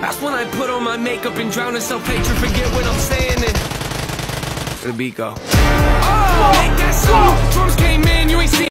That's when I put on my makeup and drown in self-hatred. Forget what I'm saying and where the beat go? Oh!